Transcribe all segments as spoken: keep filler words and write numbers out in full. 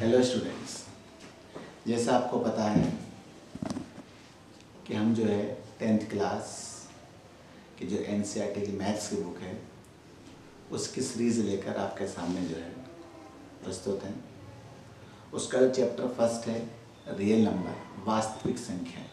Hello students, जैसा आपको पता है कि हम जो है टेंथ क्लास की जो एनसीईआरटी की मैथ्स की बुक है उसकी सीरीज़ लेकर आपके सामने जो है प्रस्तुत हैं। उसका जो चैप्टर फर्स्ट है रियल नंबर, वास्तविक संख्या,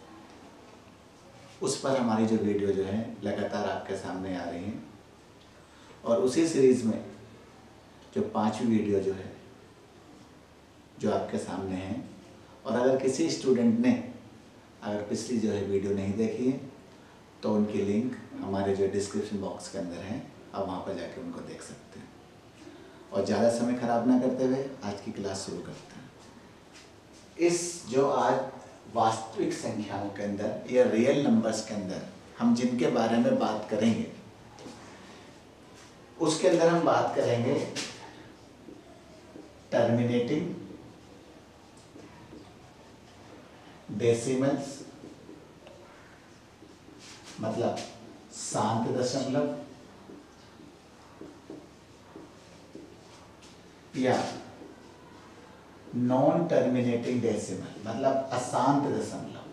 उस पर हमारी जो वीडियो जो है लगातार आपके सामने आ रही हैं। और उसी सीरीज़ में जो पांचवी वीडियो जो है जो आपके सामने है, और अगर किसी स्टूडेंट ने अगर पिछली जो है वीडियो नहीं देखी है तो उनकी लिंक हमारे जो डिस्क्रिप्शन बॉक्स के अंदर है, आप वहाँ पर जाकर उनको देख सकते हैं। और ज़्यादा समय ख़राब ना करते हुए आज की क्लास शुरू करते हैं। इस जो आज वास्तविक संख्याओं के अंदर या रियल नंबर्स के अंदर हम जिनके बारे में बात करेंगे उसके अंदर हम बात करेंगे टर्मिनेटिंग डेसिमल्स, मतलब शांत दशमलव, या नॉन टर्मिनेटिंग डेसिमल मतलब अशांत दशमलव।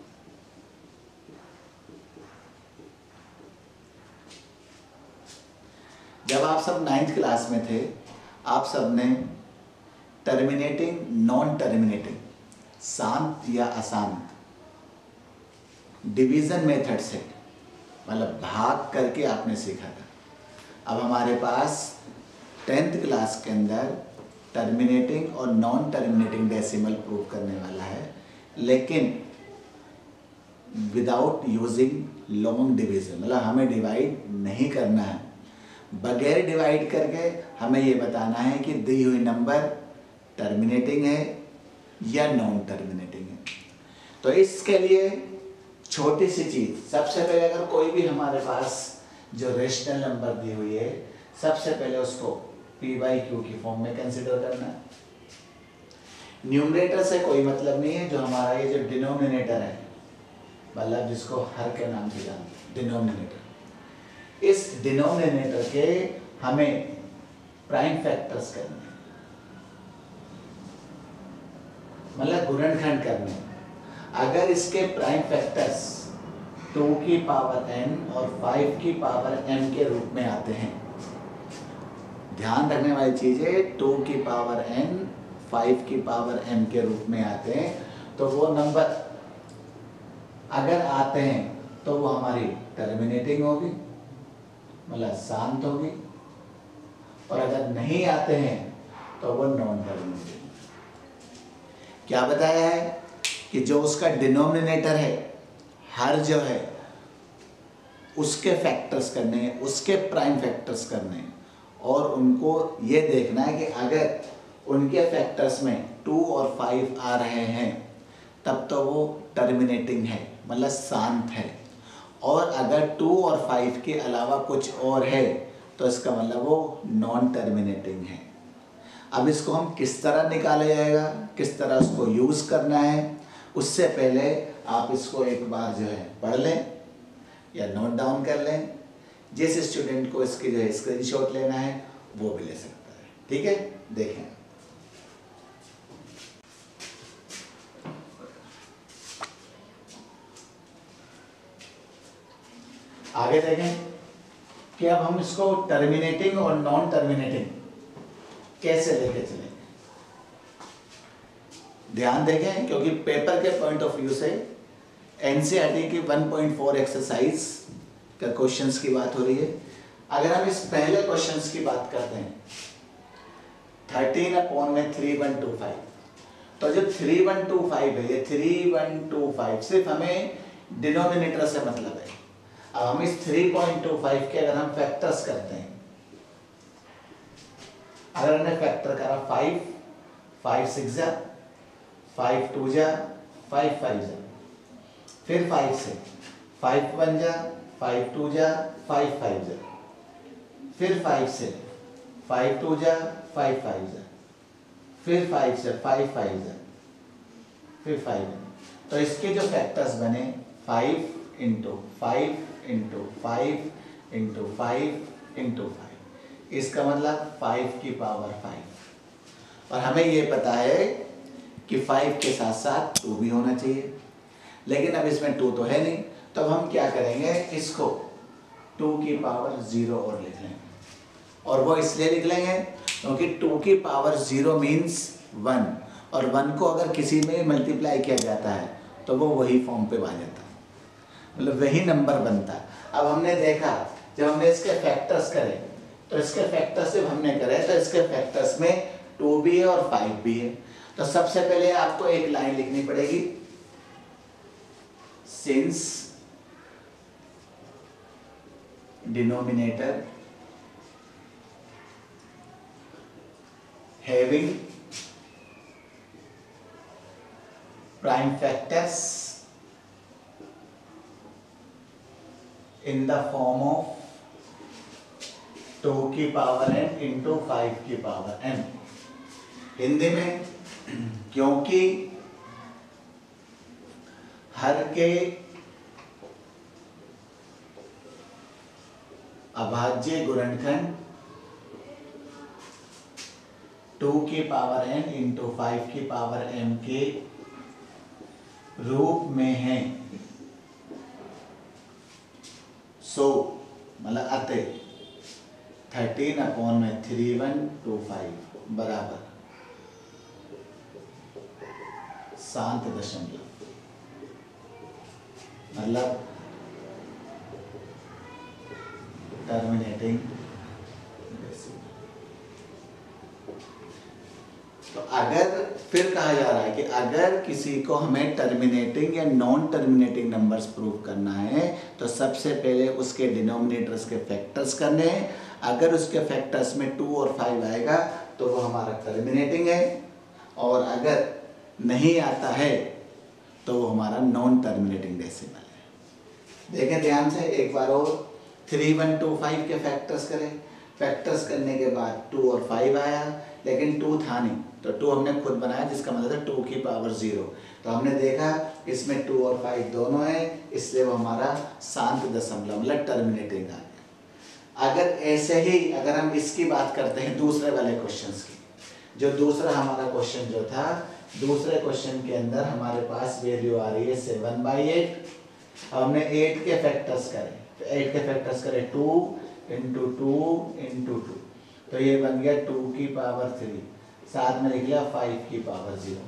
जब आप सब नाइन्थ क्लास में थे आप सब ने टर्मिनेटिंग, नॉन टर्मिनेटिंग, शांत या अशांत डिवीजन मेथड से मतलब भाग करके आपने सीखा था। अब हमारे पास टेंथ क्लास के अंदर टर्मिनेटिंग और नॉन टर्मिनेटिंग डेसिमल प्रूव करने वाला है, लेकिन विदाउट यूजिंग लॉन्ग डिवीजन, मतलब हमें डिवाइड नहीं करना है। बगैर डिवाइड करके हमें ये बताना है कि दी हुई नंबर टर्मिनेटिंग है या नॉन टर्मिनेटिंग है। तो इसके लिए छोटी सी चीज़, सबसे पहले अगर कोई भी हमारे पास जो रेशनल नंबर दी हुई है, सबसे पहले उसको पी बाई क्यू की फॉर्म में कंसिडर करना है। न्यूमरेटर से कोई मतलब नहीं है, जो हमारा ये जो डिनोमिनेटर है, मतलब जिसको हर के नाम से जानते हैं, डिनोमिनेटर, इस डिनोमिनेटर के हमें प्राइम फैक्टर्स करने हैं, मतलब गुणनखंड करने हैं। अगर इसके प्राइम फैक्टर्स टू की पावर एन और फाइव की पावर एम के रूप में आते हैं, ध्यान रखने वाली चीज है, टू की पावर एन, फाइव की पावर एम के रूप में आते हैं, तो वो नंबर अगर आते हैं तो वो हमारी टर्मिनेटिंग होगी, मतलब शांत होगी, और अगर नहीं आते हैं तो वो नॉन टर्मिनेटिंग। क्या बताया है कि जो उसका डिनोमिनेटर है, हर जो है उसके फैक्टर्स करने हैं, उसके प्राइम फैक्टर्स करने हैं, और उनको ये देखना है कि अगर उनके फैक्टर्स में टू और फाइव आ रहे हैं तब तो वो टर्मिनेटिंग है, मतलब शांत है, और अगर टू और फाइव के अलावा कुछ और है तो इसका मतलब वो नॉन टर्मिनेटिंग है। अब इसको हम किस तरह निकाला जाएगा, किस तरह उसको यूज़ करना है, उससे पहले आप इसको एक बार जो है पढ़ लें या नोट डाउन कर लें। जिस स्टूडेंट को इसकी जो है स्क्रीनशॉट लेना है वो भी ले सकता है। ठीक है, देखें। आगे देखें कि अब हम इसको टर्मिनेटिंग और नॉन टर्मिनेटिंग कैसे लेके चलेंगे। ध्यान देखें, क्योंकि पेपर के पॉइंट ऑफ व्यू से एनसीईआरटी की वन पॉइंट फोर एक्सरसाइज का क्वेश्चंस की बात हो रही है। अगर हम इस पहले क्वेश्चंस की बात करते हैं, थर्टीन अपॉन में थ्री वन टू फाइव, तो जो थ्री वन टू फाइव है, ये थ्री वन टू फाइव सिर्फ हमें डिनोमिनेटर से मतलब है। अब हम इस थ्री पॉइंट टू फाइव के अगर हम फैक्टर्स करते हैं, अगर हमने फैक्टर करा फाइव, फाइव सिक्स जा, फाइव टू जा, फाइव फाइव जा, फिर फाइव से फाइव वन जा, फाइव टू जा, फाइव फाइव जा, फिर फाइव से फाइव टू जा, फाइव फाइव जा, फिर फाइव से फाइव फाइव जा, फिर फाइव। तो इसके जो फैक्टर्स बने five into five into five into five into five, इसका मतलब फाइव की पावर फाइव। और हमें ये पता है कि फाइव के साथ साथ टू भी होना चाहिए, लेकिन अब इसमें टू तो है नहीं, तो अब हम क्या करेंगे, इसको टू की पावर ज़ीरो और लिख लेंगे। और वो इसलिए लिख लेंगे क्योंकि टू की पावर ज़ीरो मीन्स वन, और वन को अगर किसी में मल्टीप्लाई किया जाता है तो वो वही फॉर्म पे आ जाता है, मतलब वही नंबर बनता है। अब हमने देखा जब हमने इसके फैक्टर्स करे, तो इसके फैक्टर्स जब हमने करे तो इसके फैक्टर्स में टू भी है और फाइव भी है। तो सबसे पहले आपको एक लाइन लिखनी पड़ेगी, since denominator having prime factors in the form of two की पावर n into फाइव की पावर n। हिंदी में क्योंकि हर के अभाज्य गुणनखंड टू की पावर n इंटू फाइव की पावर m के रूप में है, सो मतलब अतः थर्टीन अपॉन में थ्री वन टू फाइव बराबर सात दशमलव, मतलब टर्मिनेटिंग। तो अगर फिर कहा जा रहा है कि अगर किसी को हमें टर्मिनेटिंग या नॉन टर्मिनेटिंग नंबर्स प्रूव करना है तो सबसे पहले उसके डिनोमिनेटर्स के फैक्टर्स करने हैं। अगर उसके फैक्टर्स में टू और फाइव आएगा तो वो हमारा टर्मिनेटिंग है, और अगर नहीं आता है तो वो हमारा नॉन टर्मिनेटिंग डेसिमल है। देखें ध्यान से एक बार और, थ्री वन टू फाइव के फैक्टर्स करें, फैक्टर्स करने के बाद टू और फाइव आया, लेकिन टू था नहीं तो टू हमने खुद बनाया, जिसका मतलब है टू की पावर ज़ीरो। तो हमने देखा इसमें टू और फाइव दोनों है, इसलिए वो हमारा शांत दशमलव मतलब टर्मिनेटिंग आ गया। अगर ऐसे ही अगर हम इसकी बात करते हैं दूसरे वाले क्वेश्चंस की, जो दूसरा हमारा क्वेश्चन जो था, दूसरे क्वेश्चन के अंदर हमारे पास वैल्यू आ रही है सेवन बाई एट। हमने एट के फैक्टर्स करे, तो एट के फैक्टर्स करे two into two into two, तो ये बन गया टू की पावर थ्री, साथ में लिख लिया फाइव की पावर जीरो।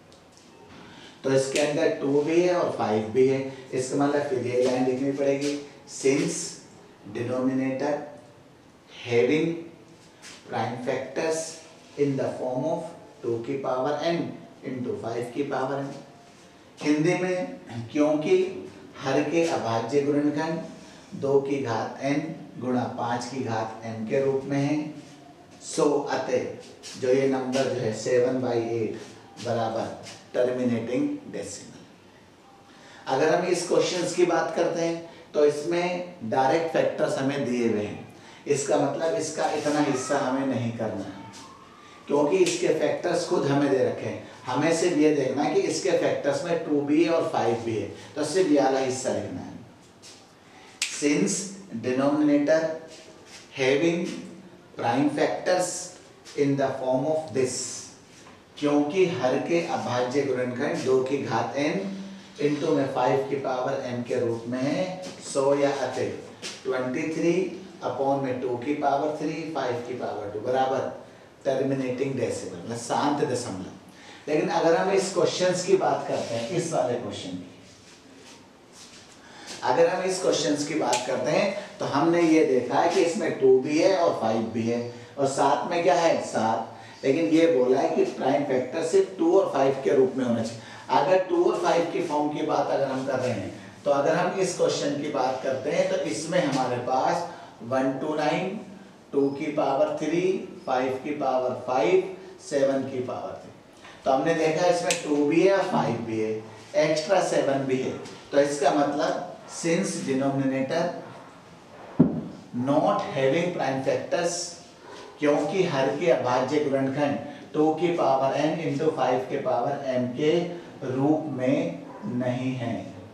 तो इसके अंदर टू भी है और फाइव भी है, इसका मतलब फिर ये लाइन लिखनी पड़ेगी, since denominator having prime factors in the form of two की पावर n इंटू फाइव की पावर n। हिंदी में क्योंकि हर के अभाज्य गुणनखंड दो की घात n गुणा पाँच की घात m के रूप में है, सो अतः जो ये नंबर जो है सेवन बाई एट बराबर टर्मिनेटिंग डेसिमल। अगर हम इस क्वेश्चंस की बात करते हैं तो इसमें डायरेक्ट फैक्टर्स हमें दिए हुए हैं, इसका मतलब इसका इतना हिस्सा हमें नहीं करना है क्योंकि इसके फैक्टर्स खुद हमें दे रखे हैं। हमें सिर्फ ये देखना है कि इसके फैक्टर्स में टू भी है और फाइव भी है, तो सिर्फ ये वाला हिस्सा लिखना है। Since denominator having prime factors in the form of this, क्योंकि हर के अभाज्य गुणनखंड दो की घात n इंटू में फाइव की पावर m के रूप में है, सो या अतः ट्वेंटी थ्री अपॉन में टू की पावर थ्री फाइव की पावर टू बराबर टर्मिनेटिंग डेसिमल मतलब शांत दशमलव। लेकिन अगर हम इस क्वेश्चंस की बात करते हैं, इस वाले क्वेश्चन की अगर हम इस क्वेश्चंस की बात करते हैं तो हमने ये देखा है कि इसमें टू भी है और फाइव भी है और साथ में क्या है सात, लेकिन ये बोला है कि प्राइम फैक्टर सिर्फ टू और फाइव के रूप में होना चाहिए। अगर टू और फाइव की फॉर्म की बात अगर हम कर रहे हैं तो अगर हम इस क्वेश्चन की बात करते हैं तो इसमें हमारे पास वन टू नाइन टू की पावर थ्री फाइव की पावर फाइव सेवन की पावर थ्री, तो हमने देखा इसमें टू भी है और फाइव भी है, एक्स्ट्रा सेवन भी है। तो इसका मतलब since denominator not having prime factors, क्योंकि हर के अभाज्य गुणनखंड टू की पावर n इंटू फाइव के पावर m के रूप में नहीं है।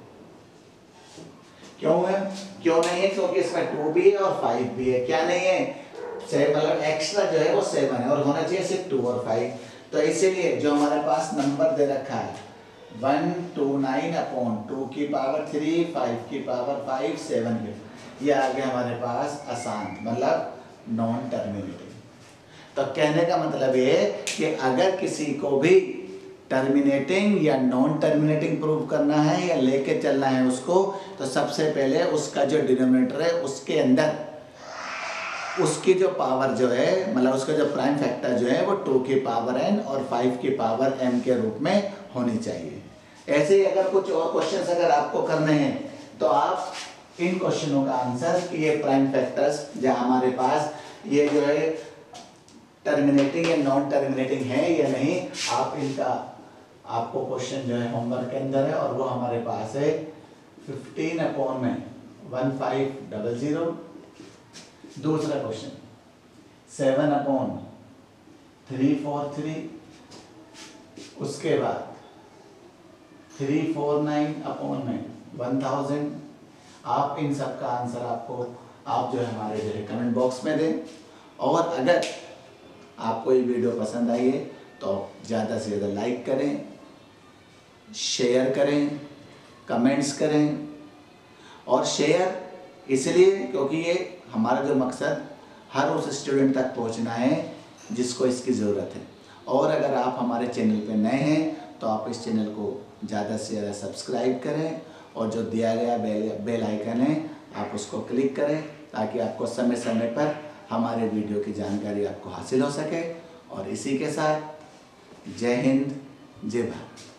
क्यों है क्यों नहीं है? क्योंकि इसमें टू भी है और फाइव भी है। क्या नहीं है? मतलब एक्स्ट्रा जो है वो सेवन है और होना चाहिए सिर्फ टू और फाइव। तो इसीलिए जो हमारे पास नंबर दे रखा है one two nine upon two की पावर थ्री, फाइव की पावर फाइव, सेवन की, ये आ गया हमारे पास आसान, मतलब नॉन टर्मिनेटिंग। तो कहने का मतलब ये कि अगर किसी को भी टर्मिनेटिंग या नॉन टर्मिनेटिंग प्रूव करना है या लेके चलना है उसको, तो सबसे पहले उसका जो डिनोमिनेटर है उसके अंदर उसकी जो पावर जो है, मतलब उसका जो प्राइम फैक्टर जो है वो टू की पावर एन और फाइव की पावर एम के रूप में होनी चाहिए। ऐसे ही अगर कुछ और क्वेश्चंस अगर आपको करने हैं तो आप इन क्वेश्चनों का आंसर कि ये प्राइम फैक्टर्स जो हमारे पास ये जो है टर्मिनेटिंग या नॉन टर्मिनेटिंग है या नहीं, आप इनका आपको क्वेश्चन जो है होमवर्क के अंदर है और वो हमारे पास है फिफ्टीन अपॉन में वन फाइव डबल जीरो। दूसरा question seven upon three four three, उसके बाद थ्री फोर नाइन अपॉन में वन थाउजेंड। आप इन सब का आंसर आपको आप जो है हमारे जो है कमेंट बॉक्स में दें। और अगर आपको ये वीडियो पसंद आई है तो ज़्यादा से ज़्यादा लाइक करें, शेयर करें, कमेंट्स करें। और शेयर इसलिए क्योंकि ये हमारा जो मकसद हर उस स्टूडेंट तक पहुंचना है जिसको इसकी ज़रूरत है। और अगर आप हमारे चैनल पे नए हैं तो आप इस चैनल को ज़्यादा से ज़्यादा सब्सक्राइब करें और जो दिया गया बेल बेल आइकन है आप उसको क्लिक करें ताकि आपको समय समय पर हमारे वीडियो की जानकारी आपको हासिल हो सके। और इसी के साथ जय हिंद, जय भारत।